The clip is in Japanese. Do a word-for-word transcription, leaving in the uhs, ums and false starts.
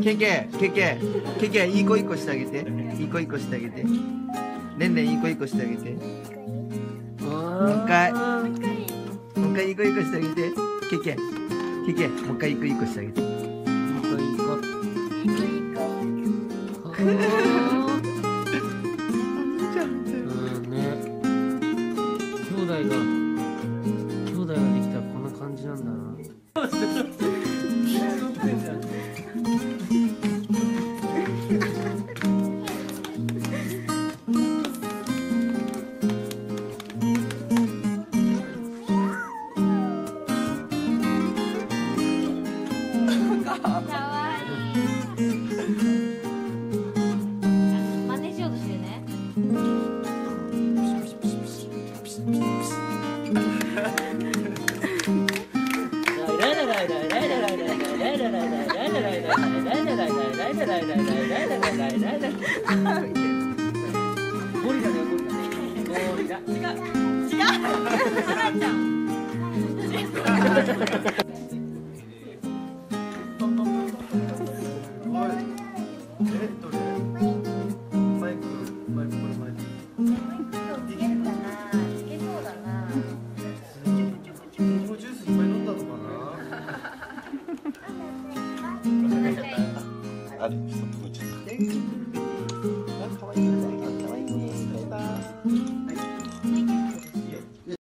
ケケケケケケいい子いい子してあげて、いい子いい子してあげて、レンレンいい子いい子してあげて、もう一回もう一回いい子いい子してあげて、ケケケケもう一回いい子いい子してあげて、いい子いい子うんね、兄弟が兄弟ができたらこんな感じなんだな。 真似しようとしてるね。 ゴリラだよ、ゴリラ。ゴリラ。違う。違う。花ちゃん。 あれ、ストップウォッチ。